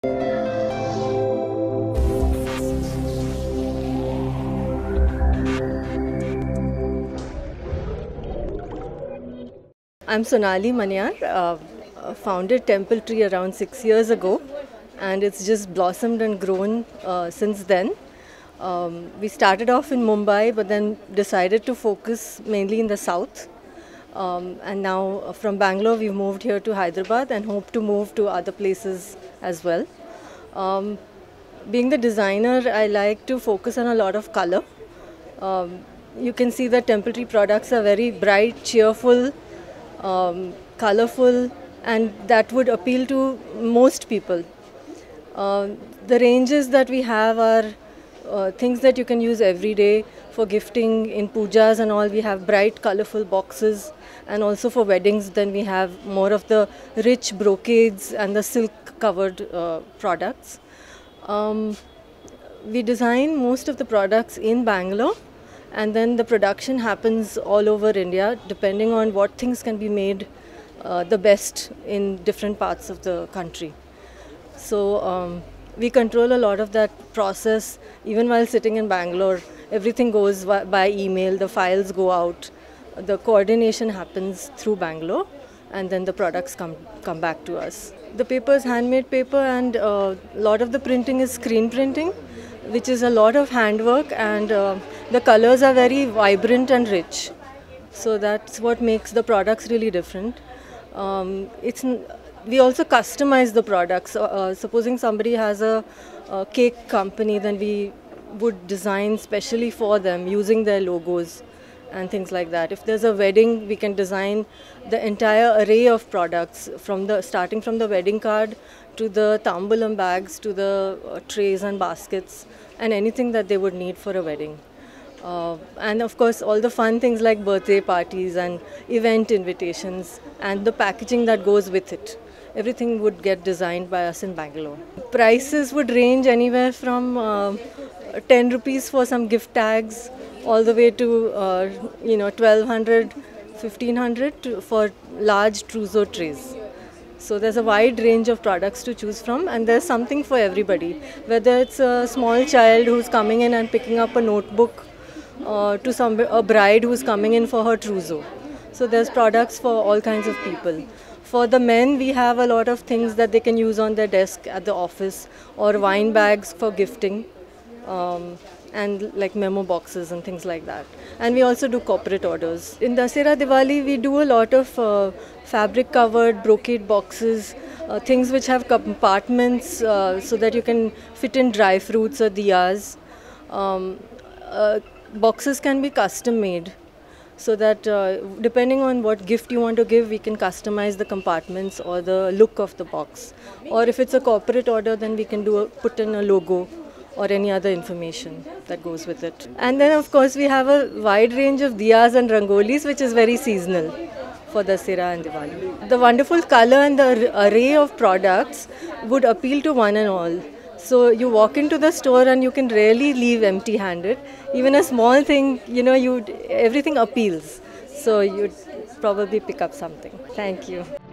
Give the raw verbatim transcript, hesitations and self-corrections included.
I'm Sonali Manyar, uh, founded Temple Tree around six years ago, and it's just blossomed and grown uh, since then. Um, we started off in Mumbai, but then decided to focus mainly in the south. Um, and now uh, from Bangalore, we've moved here to Hyderabad and hope to move to other places as well. Um, being the designer, I like to focus on a lot of color. Um, you can see that Temple Tree products are very bright, cheerful, um, colorful, and that would appeal to most people. Uh, the ranges that we have are uh, things that you can use every day for gifting in pujas and all. We have bright, colorful boxes, and also for weddings, then we have more of the rich brocades and the silk-covered uh, products. Um, we design most of the products in Bangalore, and then the production happens all over India, depending on what things can be made uh, the best in different parts of the country. So um, we control a lot of that process. Even while sitting in Bangalore, everything goes by email, the files go out, the coordination happens through Bangalore, and then the products come, come back to us. The paper is handmade paper, and a uh, lot of the printing is screen printing, which is a lot of handwork, and uh, the colors are very vibrant and rich. So that's what makes the products really different. Um, it's, we also customize the products. Uh, supposing somebody has a, a cake company, then we would design specially for them using their logos and things like that. If there's a wedding, we can design the entire array of products, from the starting from the wedding card to the tambulam bags to the uh, trays and baskets and anything that they would need for a wedding. Uh, and of course, all the fun things like birthday parties and event invitations and the packaging that goes with it. Everything would get designed by us in Bangalore. Prices would range anywhere from uh, ten rupees for some gift tags, all the way to uh, you know twelve hundred, fifteen hundred to, for large trousseau trays. So there's a wide range of products to choose from, and there's something for everybody. Whether it's a small child who's coming in and picking up a notebook, uh, to some a bride who's coming in for her trousseau. So there's products for all kinds of people. For the men, we have a lot of things that they can use on their desk at the office, or wine bags for gifting. Um, and like memo boxes and things like that. And we also do corporate orders. In Dussehra Diwali, we do a lot of uh, fabric covered brocade boxes, uh, things which have compartments uh, so that you can fit in dry fruits or diyas. Um, uh, boxes can be custom made, so that uh, depending on what gift you want to give, we can customize the compartments or the look of the box. Or if it's a corporate order, then we can do a, put in a logo or any other information that goes with it. And then of course we have a wide range of diyas and rangolis, which is very seasonal for Dussehra and Diwali. The wonderful color and the array of products would appeal to one and all. So you walk into the store and you can rarely leave empty-handed. Even a small thing, you know, you everything appeals. So you'd probably pick up something. Thank you.